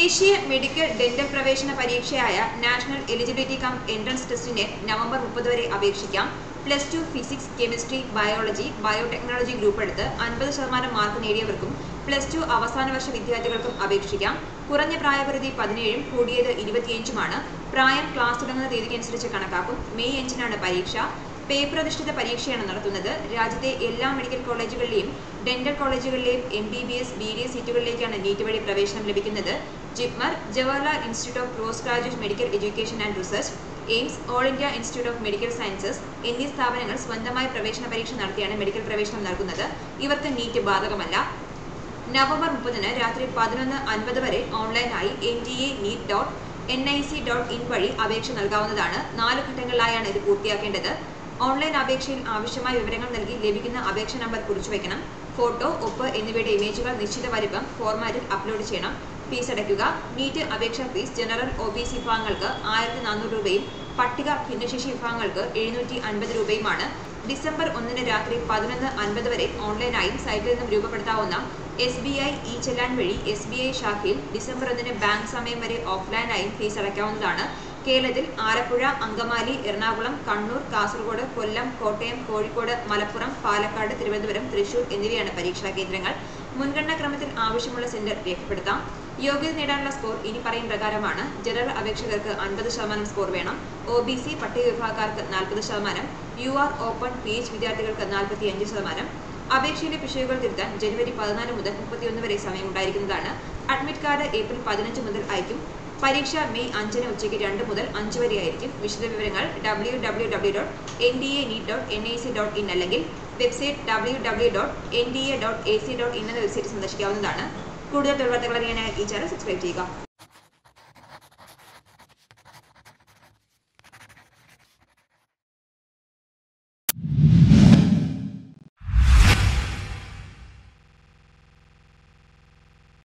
ദേശീയ medical dental പ്രവേശന പരീക്ഷയായ നാഷണൽ എലിജിബിലിറ്റി കം എൻട്രൻസ് ടെസ്റ്റിന് നവംബർ 30 വരെ അപേക്ഷിക്കാം. +2 physics, chemistry, biology, biotechnology group എടുത്ത് 50% മാർക്ക് നേടിയവർക്കും +2 അവസാന വർഷ വിദ്യാർത്ഥികൾക്കും അപേക്ഷിക്കാം. കുറഞ്ഞ പ്രായപരിധി 17ഉം കൂടിയത് 25ഉമാണ്. പ്രായം ക്ലാസ് തുടങ്ങുന്ന തീയതിക്കനുസരിച്ച് കണക്കാക്കും. മെയ് 5-നാണ് പരീക്ഷ. പേപ്പർ അധിഷ്ഠിത പരീക്ഷയാണ് നടത്തുന്നത്. രാജ്യത്തെ എല്ലാ മെഡിക്കൽ കോളേജുകളിലെയും ഡെന്റൽ കോളേജുകളിലെയും MBBS, BDS സീറ്റുകളിലേക്കാണ് നീറ്റ് വഴി പ്രവേശനം ലഭിക്കുന്നത്. JIPMER, Jawaharlal institute of post graduate medical education and research, AIIMS, all India institute of medical sciences എന്നീ സ്ഥാപനങ്ങൾ സ്വന്തമായി പ്രവേശന പരീക്ഷ നടത്തിയാണ് മെഡിക്കൽ പ്രവേശനം നൽകുന്നത്. ഇവർക്ക് നീറ്റ് ബാധകമല്ല. നവംബർ 30-ന് രാത്രി 11:50 വരെ ഓൺലൈനായി nta.neet.nic.in വഴി അപേക്ഷ നൽകാവുന്നതാണ്. 4 ഘട്ടങ്ങളിലായാണ് ഇത് പൂർത്തിയാക്കേണ്ടത്. ഓൺലൈൻ അപേക്ഷയിൽ ആവശ്യമായ വിവരങ്ങൾ നൽകി ലഭിക്കുന്ന അപേക്ഷ നമ്പർ കുറിച്ചുവെക്കണം. ഫോട്ടോ, ഒപ്പ് എന്നിവയുടെ ഇമേജുകൾ നിശ്ചിത വലിപ്പം ഫോർമാറ്റിൽ അപ്ലോഡ് ചെയ്യണം. ഫീസ് അടയ്ക്കുക. നീറ്റ് അപേക്ഷാ ഫീസ് ജനറൽ OBC വിഭാഗങ്ങൾക്ക് 1400 രൂപയും പട്ടിക ഭിന്നശേഷി വിഭാഗങ്ങൾക്ക് 750 രൂപയുമാണ്. ഡിസംബർ 1-ന് രാത്രി 11:50 വരെ ഓൺലൈനായും സൈറ്റിൽ നിന്നും രൂപപ്പെടുത്താവുന്ന SBI ചെല്ലാൻ വഴി SBI ശാഖയിൽ ഡിസംബർ 1-ന് ബാങ്ക് സമയം വരെ ഓഫ്ലൈനായും ഫീസ് അടയ്ക്കാവുന്നതാണ്. കേരളത്തിൽ ആലപ്പുഴ, അങ്കമാലി, എറണാകുളം, കണ്ണൂർ, കാസർഗോഡ്, കൊല്ലം, കോട്ടയം, കോഴിക്കോട്, മലപ്പുറം, പാലക്കാട്, തിരുവനന്തപുരം, തൃശൂർ എന്നിവയാണ് പരീക്ഷാ കേന്ദ്രങ്ങൾ. മുൻഗണനാ ക്രമത്തിൽ ആവശ്യമുള്ള സെന്റർ രേഖപ്പെടുത്താം. യോഗ്യത നേടാനുള്ള സ്കോർ ഇനി പറയുന്ന പ്രകാരമാണ്. ജനറൽ അപേക്ഷകർക്ക് 50% സ്കോർ വേണം. OBC പട്ടിക വിഭാഗക്കാർക്ക് 40%, UR ഓപ്പൺ PH വിദ്യാർത്ഥികൾക്ക് 45%. അപേക്ഷയിലെ പിശകുകൾ തിരുത്താൻ ജനുവരി 14 മുതൽ 31 വരെ സമയമുണ്ടായിരിക്കുന്നതാണ്. അഡ്മിറ്റ് കാർഡ് ഏപ്രിൽ 15 മുതൽ അയക്കും. പരീക്ഷ മെയ് 5-ന് ഉച്ചയ്ക്ക് 2 മുതൽ 5 വരെ ആയിരിക്കും. വിശദവിവരങ്ങൾ www.nta.nic.in അല്ലെങ്കിൽ വെബ്സൈറ്റ് www.nta.ac.in എന്ന വെബ്സൈറ്റ് സന്ദർശിക്കാവുന്നതാണ്. കൂടുതൽ തൊഴിൽ വാർത്തകൾ അറിയാനായി ഈ ചാനൽ സബ്സ്ക്രൈബ് ചെയ്യുക.